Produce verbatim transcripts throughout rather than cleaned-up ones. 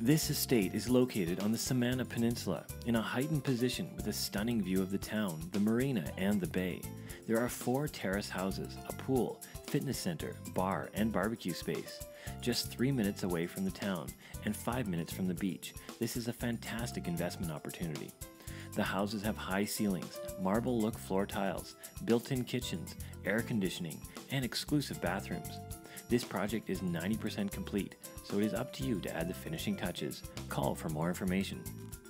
This estate is located on the Samana Peninsula in a heightened position with a stunning view of the town, the marina, and the bay. There are four terrace houses, a pool, fitness center, bar, and barbecue space. Just three minutes away from the town and five minutes from the beach, this is a fantastic investment opportunity. The houses have high ceilings, marble-look floor tiles, built-in kitchens, air conditioning, and exclusive bathrooms. This project is ninety percent complete, so it is up to you to add the finishing touches. Call for more information.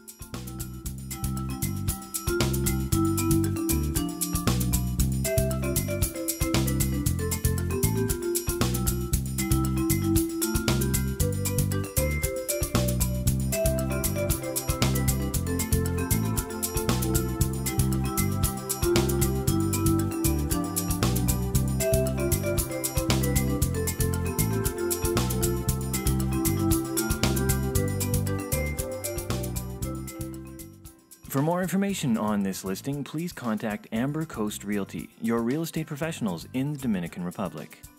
For more information on this listing, please contact Amber Coast Realty, your real estate professionals in the Dominican Republic.